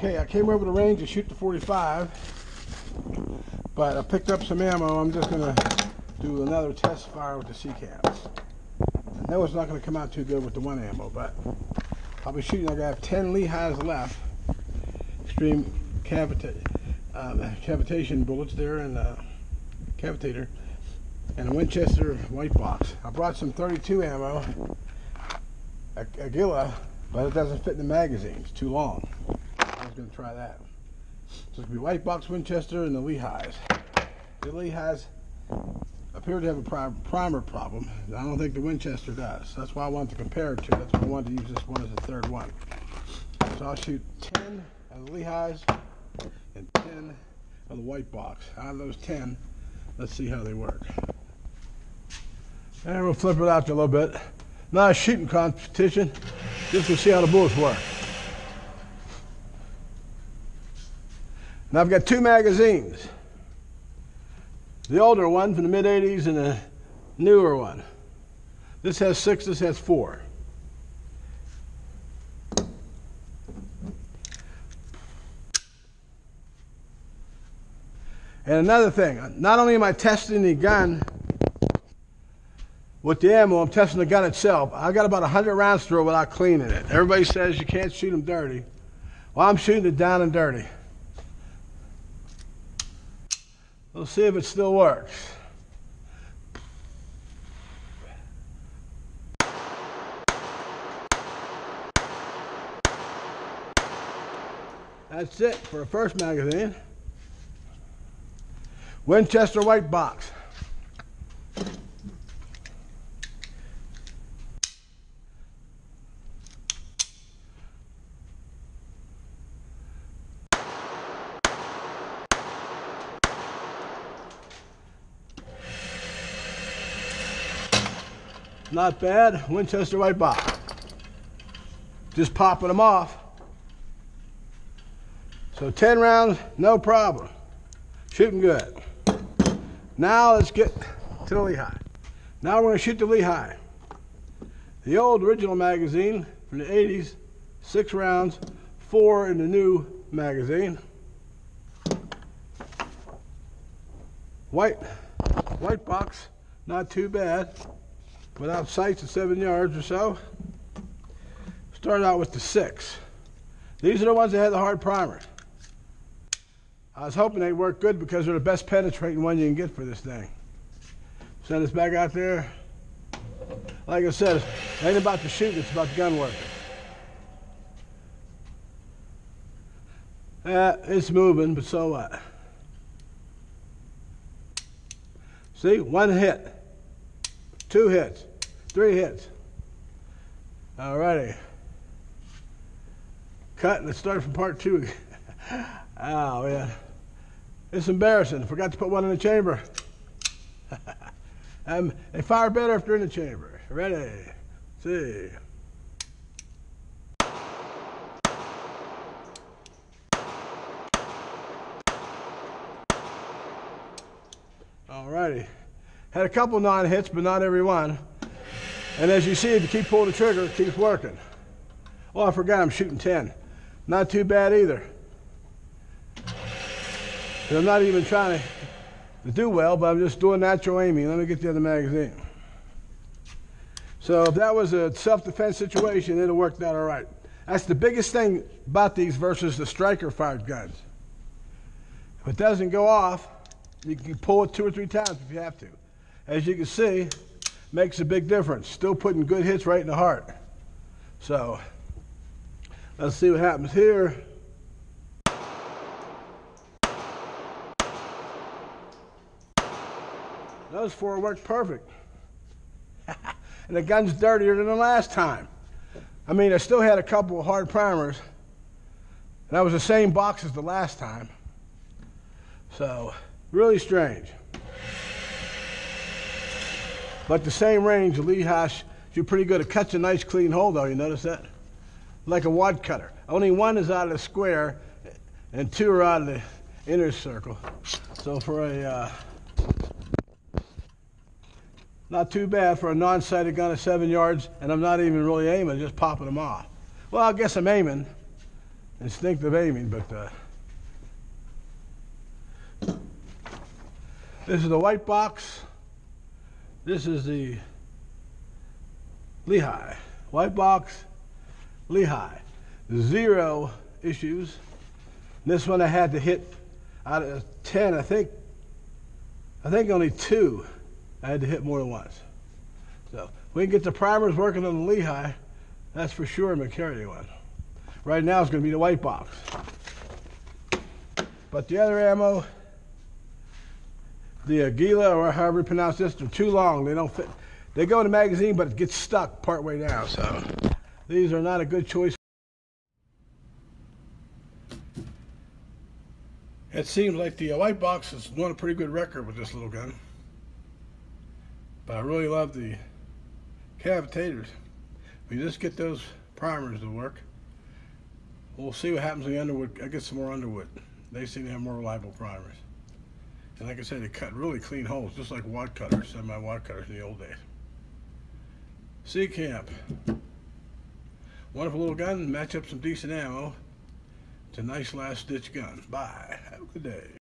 Okay, I came over the range to shoot the 45, but I picked up some ammo. I'm just going to do another test fire with the Seecamp. I know it's not going to come out too good with the one ammo, but I'll be shooting. I got 10 Lehighs left, extreme cavitation bullets there, and cavitator, and a Winchester white box. I brought some 32 ammo, a Gila, but it doesn't fit in the magazine. It's too long. I was going to try that. So it's going to be white box Winchester and the Lehighs. The Lehighs appear to have a primer problem. I don't think the Winchester does. That's why I wanted to compare it to. That's why I wanted to use this one as the third one. So I'll shoot 10 of the Lehighs and 10 of the white box. Out of those 10, let's see how they work. And we'll flip it out a little bit. Not a shooting competition, just to see how the bullets work. Now I've got two magazines. The older one from the mid-80s and the newer one. This has 6, this has 4. And another thing, not only am I testing the gun with the ammo, I'm testing the gun itself. I got about 100 rounds through without cleaning it. Everybody says you can't shoot them dirty. Well, I'm shooting it down and dirty. We'll see if it still works. That's it for the first magazine. Winchester white box. Not bad, Winchester white box. Just popping them off. So 10 rounds, no problem. Shooting good. Now let's get to the Lehigh. Now we're going to shoot the Lehigh. The old original magazine from the 80s, 6 rounds, 4 in the new magazine. White box, not too bad. Without sights at 7 yards or so. Start out with the 6. These are the ones that had the hard primer. I was hoping they'd work good because they're the best penetrating one you can get for this thing. Send this back out there. Like I said, it ain't about the shooting, it's about the gun working. It's moving, but so what? See, 1 hit. 2 hits, 3 hits. Alrighty. Cut, let's start from part 2. Oh, man. It's embarrassing. Forgot to put one in the chamber. They fire better if they're in the chamber. Ready? See. Alrighty. Had a couple non-hits, but not every one. And as you see, if you keep pulling the trigger, it keeps working. Oh, I forgot I'm shooting 10. Not too bad either. And I'm not even trying to do well, but I'm just doing natural aiming. Let me get the other magazine. So if that was a self-defense situation, it'd have worked out all right. That's the biggest thing about these versus the striker-fired guns. If it doesn't go off, you can pull it 2 or 3 times if you have to. As you can see, makes a big difference. Still putting good hits right in the heart. So, let's see what happens here. Those 4 worked perfect. And the gun's dirtier than the last time. I mean, I still had a couple of hard primers. And that was the same box as the last time. So, really strange. But the same range, the Lehigh, you're pretty good. It cuts a nice clean hole though, you notice that? Like a wad cutter. Only 1 is out of the square and 2 are out of the inner circle. So for a, not too bad for a non-sighted gun at 7 yards, and I'm not even really aiming, just popping them off. Well, I guess I'm aiming. instinctive aiming, but this is the white box. This is the Lehigh. White box, Lehigh. 0 issues. This one I had to hit out of 10, I think only 2 I had to hit more than once. So we can get the primers working on the Lehigh, that's for sure I'm gonna carry the one. Right now it's gonna be the white box. But the other ammo, the Aguila, or however you pronounce this, they're too long. They don't fit. They go in the magazine, but it gets stuck partway down. So these are not a good choice. It seems like the white box is doing a pretty good record with this little gun. But I really love the cavitators. If you just get those primers to work, we'll see what happens in the Underwood. I get some more Underwood. They seem to have more reliable primers. And like I said, they cut really clean holes, just like wad cutters, semi-wad cutters in the old days. Seecamp. Wonderful little gun, match up some decent ammo. It's a nice last ditch gun. Bye. Have a good day.